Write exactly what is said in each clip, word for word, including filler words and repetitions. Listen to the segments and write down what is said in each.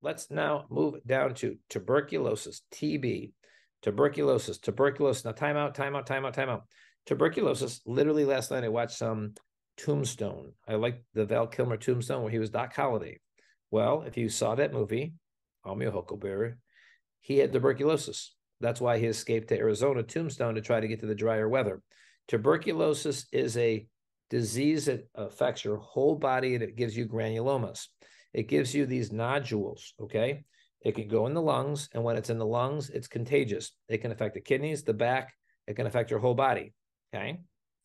let's now move down to tuberculosis, T B, tuberculosis, tuberculosis. Now, time out, time out, time out, time out. Tuberculosis, literally last night I watched some Tombstone. I liked the Val Kilmer Tombstone where he was Doc Holliday. Well, if you saw that movie, Amio Huckleberry, he had tuberculosis. That's why he escaped to Arizona, Tombstone, to try to get to the drier weather. Tuberculosis is a disease that affects your whole body and it gives you granulomas. It gives you these nodules, okay? It can go in the lungs, and when it's in the lungs, it's contagious. It can affect the kidneys, the back, it can affect your whole body, okay?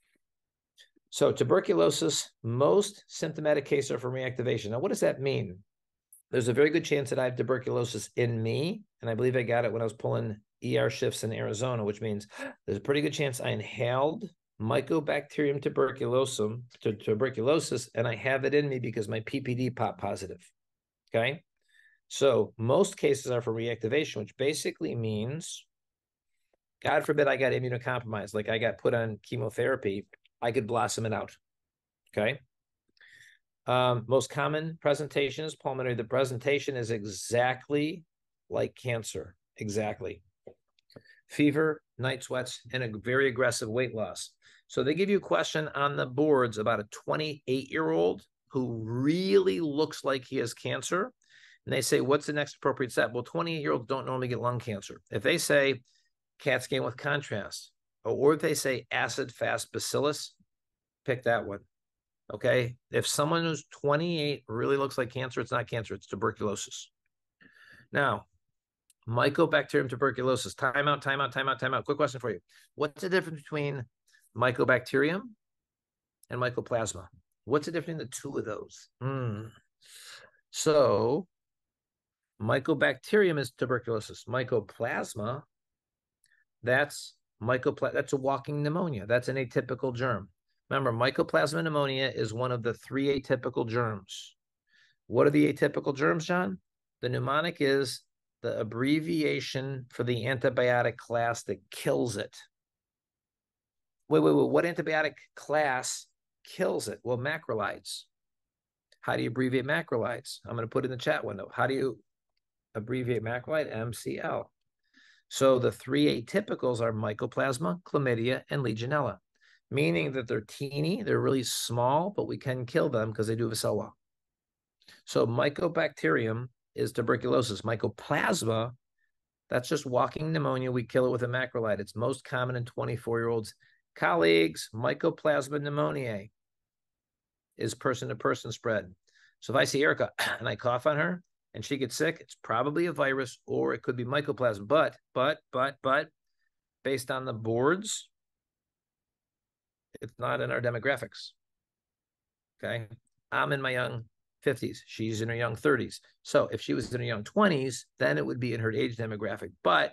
So tuberculosis, most symptomatic cases are from reactivation. Now, what does that mean? There's a very good chance that I have tuberculosis in me, and I believe I got it when I was pulling E R shifts in Arizona, which means there's a pretty good chance I inhaled Mycobacterium tuberculosum to tuberculosis, and I have it in me because my P P D popped positive. Okay, so most cases are for reactivation, which basically means, God forbid, I got immunocompromised, like I got put on chemotherapy, I could blossom it out. Okay. Um, most common presentation is pulmonary. The presentation is exactly like cancer. Exactly. Fever, night sweats, and a very aggressive weight loss. So they give you a question on the boards about a twenty-eight-year-old who really looks like he has cancer. And they say, what's the next appropriate step? Well, twenty-eight-year-olds don't normally get lung cancer. If they say CAT scan with contrast, or if they say acid-fast bacillus, pick that one. Okay. If someone who's twenty-eight really looks like cancer, it's not cancer, it's tuberculosis. Now, Mycobacterium tuberculosis. Time out, time out, time out, time out. Quick question for you. What's the difference between Mycobacterium and Mycoplasma? What's the difference between the two of those? Mm. So, Mycobacterium is tuberculosis. Mycoplasma, that's mycopla- that's a walking pneumonia. That's an atypical germ. Remember, Mycoplasma pneumonia is one of the three atypical germs. What are the atypical germs, John? The mnemonic is the abbreviation for the antibiotic class that kills it. Wait, wait, wait. What antibiotic class kills it? Well, macrolides. How do you abbreviate macrolides? I'm going to put it in the chat window. How do you abbreviate macrolide? M C L. So the three atypicals are Mycoplasma, Chlamydia, and Legionella, meaning that they're teeny, they're really small, but we can kill them because they do have a cell wall. So Mycobacterium is tuberculosis. Mycoplasma, that's just walking pneumonia. We kill it with a macrolide. It's most common in twenty-four-year-olds. Colleagues, Mycoplasma pneumoniae is person-to-person spread. So if I see Erica and I cough on her and she gets sick, it's probably a virus or it could be mycoplasma. But, but, but, but, based on the boards, it's not in our demographics. Okay. I'm in my young fifties. She's in her young thirties. So if she was in her young twenties, then it would be in her age demographic. But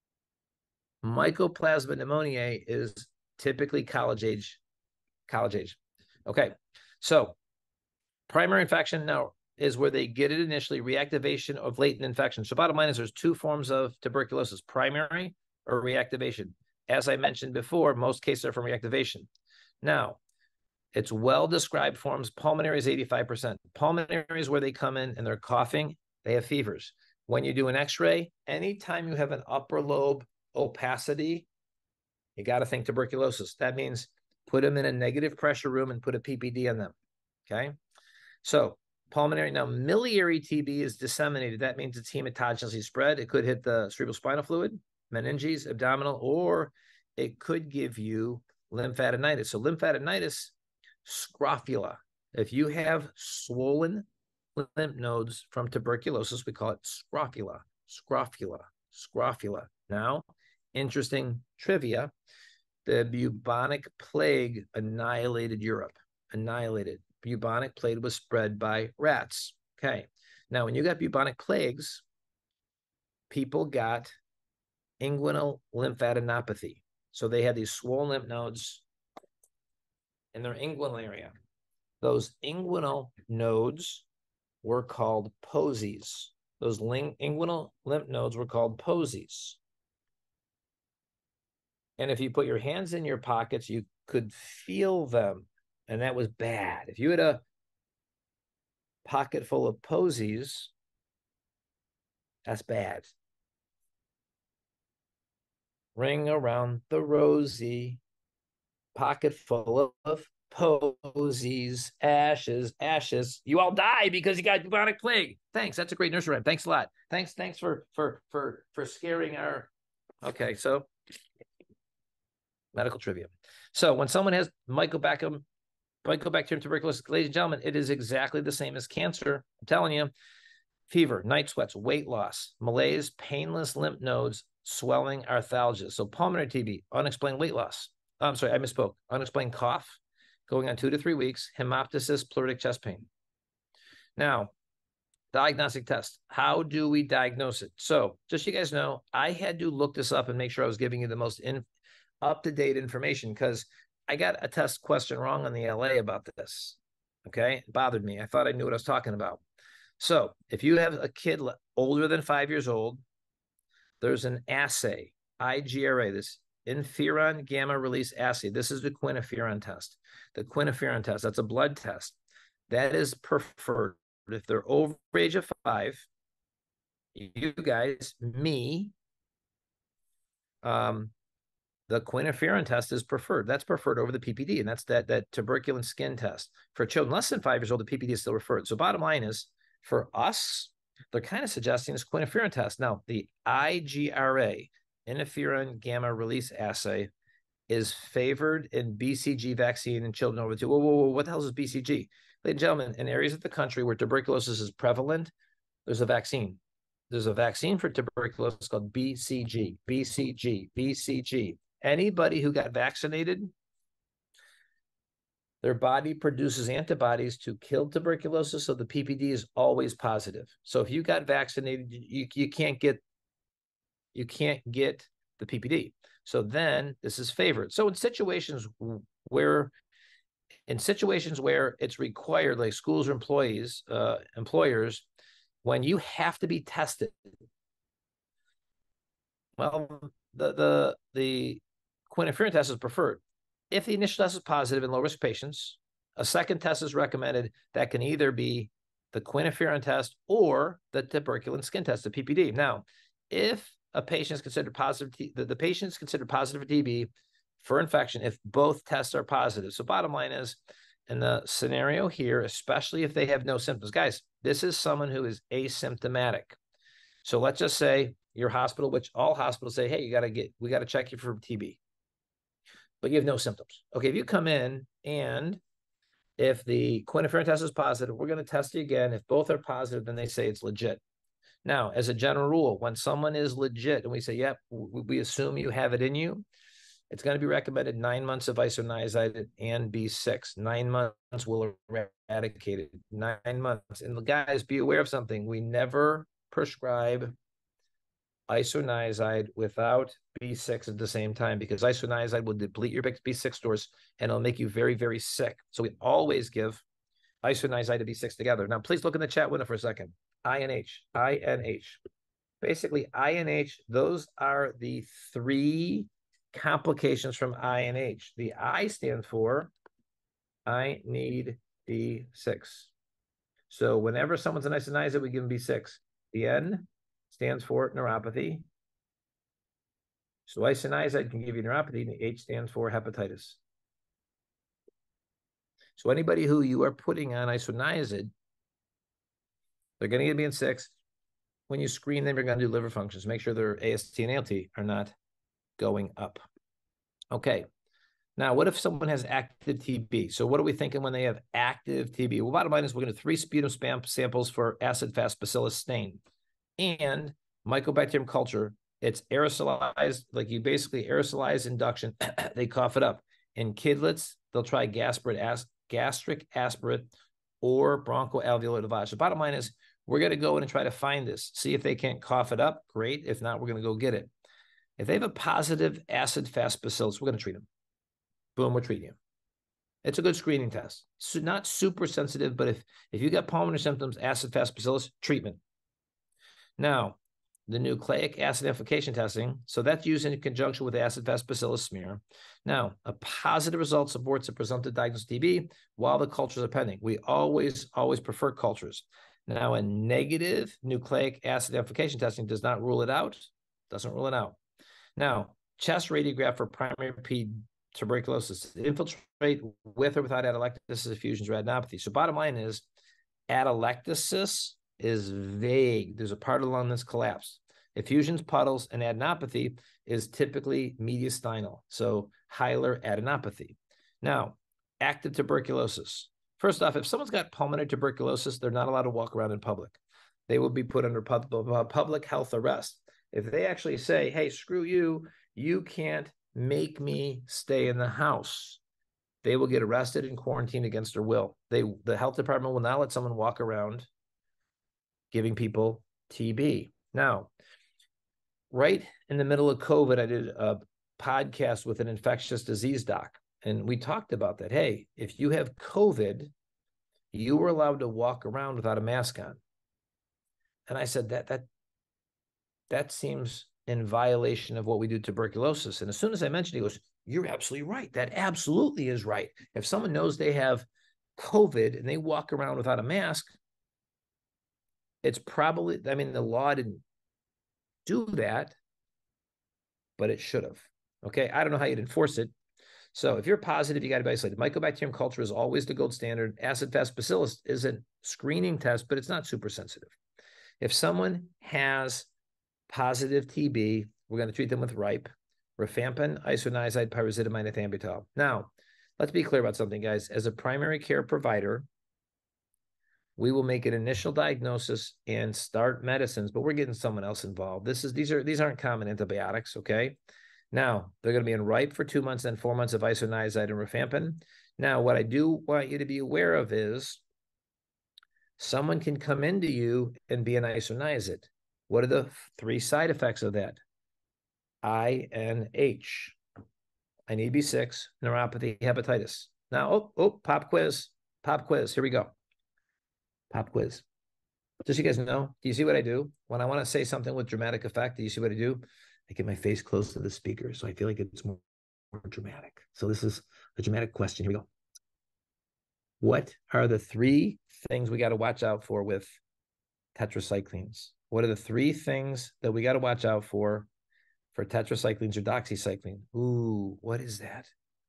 Mycoplasma pneumoniae is typically college age, college age. Okay. So primary infection now is where they get it initially, reactivation of latent infection. So bottom line is there's two forms of tuberculosis, primary or reactivation. As I mentioned before, most cases are from reactivation. Now, it's well-described forms. Pulmonary is eighty-five percent. Pulmonary is where they come in and they're coughing, they have fevers. When you do an x-ray, anytime you have an upper lobe opacity, you got to think tuberculosis. That means put them in a negative pressure room and put a P P D on them, okay? So pulmonary, now miliary T B is disseminated. That means it's hematogenously spread. It could hit the cerebrospinal fluid, meninges, abdominal, or it could give you lymphadenitis. So lymphadenitis, scrofula. If you have swollen lymph nodes from tuberculosis, we call it scrofula, scrofula, scrofula. Now, interesting trivia, the bubonic plague annihilated Europe, annihilated. Bubonic plague was spread by rats. Okay. Now, when you got bubonic plagues, people got inguinal lymphadenopathy. So they had these swollen lymph nodes in their inguinal area. Those inguinal nodes were called posies. Those inguinal lymph nodes were called posies. And if you put your hands in your pockets, you could feel them. And that was bad. If you had a pocket full of posies, That's bad. Ring around the rosy, pocket full of posies, ashes, ashes. You all die because you got bubonic plague. Thanks. That's a great nursery rhyme. Thanks a lot. Thanks. Thanks for for for for scaring our. Okay, so medical trivia. So when someone has Mycobacterium, Mycobacterium tuberculosis, ladies and gentlemen, it is exactly the same as cancer. I'm telling you. Fever, night sweats, weight loss, malaise, painless lymph nodes, swelling, arthalgia. So pulmonary T B, unexplained weight loss. I'm sorry, I misspoke. Unexplained cough, going on two to three weeks, hemoptysis, pleuritic chest pain. Now, diagnostic test. How do we diagnose it? So just so you guys know, I had to look this up and make sure I was giving you the most in, up-to-date information because I got a test question wrong on the L A about this. Okay, it bothered me. I thought I knew what I was talking about. So if you have a kid older than five years old, there's an assay, I G R A, this interferon gamma release assay. This is the quintiferon test. The quintiferon test, that's a blood test. That is preferred. If they're over the age of five, you guys, me, um, the quintiferon test is preferred. That's preferred over the P P D, and that's that, that tuberculin skin test. For children less than five years old, the P P D is still referred. So bottom line is, for us, they're kind of suggesting this quintiferon test. Now, the I G R A, interferon gamma release assay, is favored in B C G vaccine in children over two. Whoa, whoa, whoa, what the hell is B C G? Ladies and gentlemen, in areas of the country where tuberculosis is prevalent, there's a vaccine. There's a vaccine for tuberculosis called B C G, B C G, B C G. Anybody who got vaccinated, their body produces antibodies to kill tuberculosis, so the P P D is always positive. So if you got vaccinated, you, you can't get you can't get the P P D. So then this is favored. So in situations where in situations where it's required, like schools or employees, uh, employers, when you have to be tested, well, the the the quintiferon test is preferred. If the initial test is positive in low-risk patients, a second test is recommended that can either be the quintiferon test or the tuberculin skin test, the P P D. Now, if a patient is considered positive, the, the patient is considered positive for T B for infection if both tests are positive. So bottom line is, in the scenario here, especially if they have no symptoms, guys, this is someone who is asymptomatic. So let's just say your hospital, which all hospitals say, hey, you got to get, we got to check you for T B. But you have no symptoms. Okay, if you come in and if the quintiferon test is positive, we're going to test you again. If both are positive, then they say it's legit. Now, as a general rule, when someone is legit and we say, yep, we assume you have it in you, it's going to be recommended nine months of isoniazid and B six. Nine months will eradicate it. Nine months. And guys, be aware of something. We never prescribe isoniazid without B six at the same time because isoniazid will deplete your B six stores and it'll make you very, very sick. So we always give isoniazid and B six together. Now, please look in the chat window for a second. I N H, I N H. Basically, I N H, those are the three complications from I N H. The I stand for I need B six. So whenever someone's an isoniazid, we give them B six. The N stands for neuropathy. So isoniazid can give you neuropathy, and the H stands for hepatitis. So anybody who you are putting on isoniazid, they're going to get B six. When you screen them, you're going to do liver functions. Make sure their A S T and A L T are not going up. Okay. Now, what if someone has active T B? So what are we thinking when they have active T B? Well, bottom line is we're going to do three sputum spam samples for acid-fast bacillus stain and mycobacterium culture. It's aerosolized, like you basically aerosolize induction. They cough it up. In kidlets, they'll try gastric, gastric aspirate or bronchoalveolar lavage. The bottom line is we're going to go in and try to find this. See if they can't cough it up. Great. If not, we're going to go get it. If they have a positive acid-fast bacillus, we're going to treat them. Boom, we're treating you. It's a good screening test. So not super sensitive, but if, if you got pulmonary symptoms, acid-fast bacillus, treatment. Now, the nucleic acid amplification testing, so that's used in conjunction with the acid-fast bacillus smear. Now, a positive result supports a presumptive diagnosis of T B while the cultures are pending. We always, always prefer cultures. Now, a negative nucleic acid amplification testing does not rule it out, doesn't rule it out. Now, chest radiograph for primary P tuberculosis, infiltrate with or without atelectasis, effusions, or adenopathy. So bottom line is atelectasis is vague. There's a part of the lung that's collapsed. Effusions, puddles, and adenopathy is typically mediastinal, so hilar adenopathy. Now, active tuberculosis. First off, if someone's got pulmonary tuberculosis, they're not allowed to walk around in public. They will be put under pub public health arrest. If they actually say, hey, screw you, you can't make me stay in the house, they will get arrested and quarantined against their will. They, the health department will not let someone walk around giving people T B. Now, right in the middle of COVID, I did a podcast with an infectious disease doc, and we talked about that. Hey, if you have COVID, you were allowed to walk around without a mask on. And I said, that, that, that seems in violation of what we do tuberculosis. And as soon as I mentioned it, he goes, you're absolutely right. That absolutely is right. If someone knows they have COVID and they walk around without a mask, it's probably, I mean, the law didn't do that, but it should have. Okay. I don't know how you'd enforce it. So if you're positive, you got to be isolated. Mycobacterium culture is always the gold standard. Acid-fast bacillus is a screening test, but it's not super sensitive. If someone has positive T B, we're going to treat them with RIPE, rifampin, isoniazid, pyrazidamide, ethambutol. Now, let's be clear about something, guys. As a primary care provider, we will make an initial diagnosis and start medicines, but we're getting someone else involved. This is these are these aren't common antibiotics, okay? Now, they're going to be in RIPE for two months and four months of isoniazid and rifampin. Now, what I do want you to be aware of is someone can come into you and be an isoniazid. What are the three side effects of that? I N H. I need B six, neuropathy, hepatitis. Now, oh, oh, pop quiz, pop quiz. Here we go. Pop quiz. Just so you guys know, do you see what I do? When I want to say something with dramatic effect, do you see what I do? I get my face close to the speaker, so I feel like it's more, more dramatic. So this is a dramatic question. Here we go. What are the three things we got to watch out for with tetracyclines? What are the three things that we got to watch out for for tetracyclines or doxycycline? Ooh, what is that?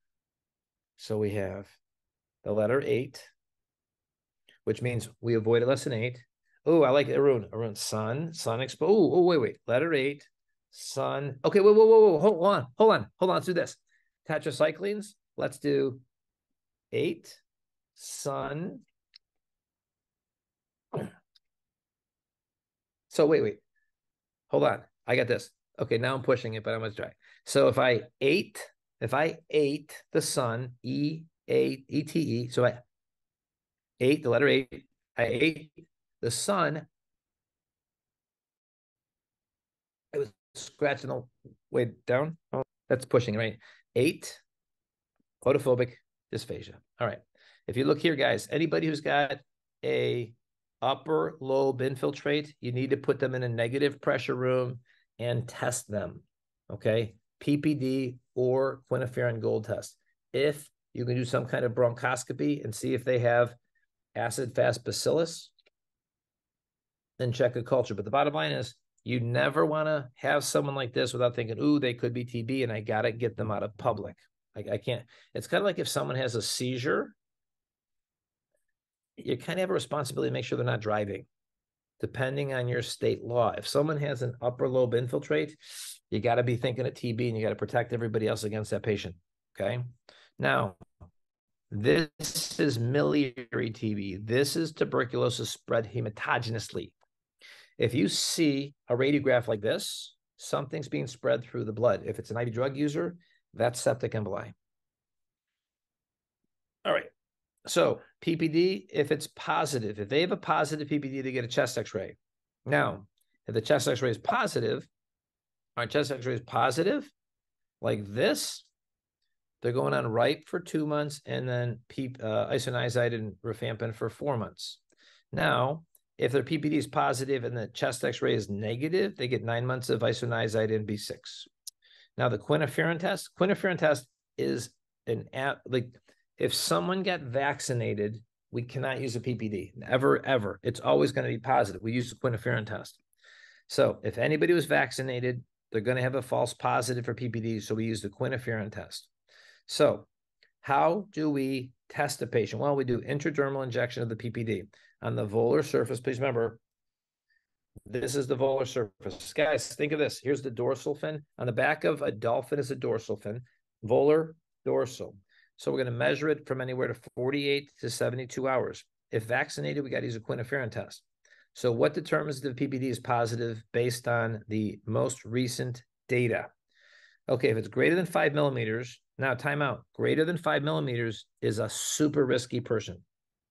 So we have the letter eight, which means we avoid less than eight. Oh, I like it. Arun. Arun, sun, sun exposure. Oh, oh, wait, wait. Letter eight, sun. Okay, whoa, whoa, whoa, whoa. Hold on, hold on, hold on. Let's do this. Tetracyclines. Let's do eight, sun. So wait, wait. Hold on. I got this. Okay, now I'm pushing it, but I'm going to try. So if I ate, if I ate the sun, E A E T E, so I ate the letter eight, I ate the sun, I was scratching the way down. Oh, that's pushing, right? Eight, photophobic dysphagia. All right. If you look here, guys, anybody who's got a upper lobe infiltrate, you need to put them in a negative pressure room and test them, okay? P P D or quintiferin gold test. If you can do some kind of bronchoscopy and see if they have acid-fast bacillus, then check a culture. But the bottom line is you never want to have someone like this without thinking, ooh, they could be T B and I got to get them out of public. I, I can't. It's kind of like if someone has a seizure, you kind of have a responsibility to make sure they're not driving, depending on your state law. If someone has an upper lobe infiltrate, you got to be thinking of T B and you got to protect everybody else against that patient, okay? Now, this is miliary T B. This is tuberculosis spread hematogenously. If you see a radiograph like this, something's being spread through the blood. If it's an I V drug user, that's septic emboli. All right. So P P D, if it's positive, if they have a positive P P D, they get a chest x-ray. Now, if the chest x-ray is positive, our chest x-ray is positive, like this, they're going on RIPE for two months and then P, uh, isoniazid and rifampin for four months. Now, if their P P D is positive and the chest x-ray is negative, they get nine months of isoniazid and B six. Now, the quintiferin test, quintiferin test is an app, like if someone got vaccinated we cannot use a P P D, ever, ever. It's always going to be positive. We use the quintiferin test. So if anybody was vaccinated, they're going to have a false positive for P P D, so we use the quintiferin test. So how do we test a patient? Well, we do intradermal injection of the P P D on the volar surface. Please remember, this is the volar surface. Guys, think of this. Here's the dorsal fin. On the back of a dolphin is a dorsal fin. Volar, dorsal. So we're going to measure it from anywhere to forty-eight to seventy-two hours. If vaccinated, we got to use a quintiferin test. So what determines if the P P D is positive based on the most recent data? Okay, if it's greater than five millimeters, now time out. Greater than five millimeters is a super risky person.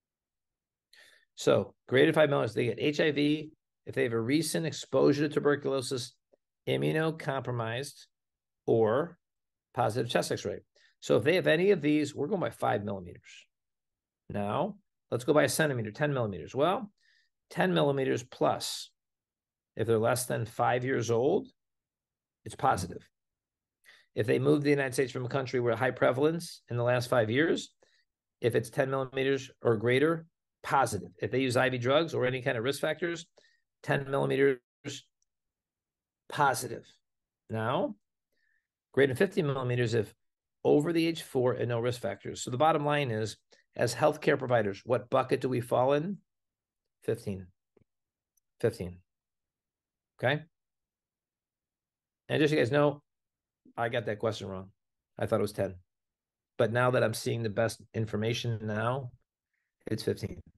So greater than five millimeters, they get H I V, if they have a recent exposure to tuberculosis, immunocompromised, or positive chest x-ray. So if they have any of these, we're going by five millimeters. Now, let's go by a centimeter, ten millimeters. Well, ten millimeters plus. If they're less than five years old, it's positive. If they moved to the United States from a country where high prevalence in the last five years, if it's ten millimeters or greater, positive. If they use I V drugs or any kind of risk factors, ten millimeters, positive. Now, greater than fifty millimeters if over the age four and no risk factors. So the bottom line is, as healthcare providers, what bucket do we fall in? fifteen. fifteen. Okay? And just so you guys know, I got that question wrong. I thought it was ten. But now that I'm seeing the best information now, it's fifteen.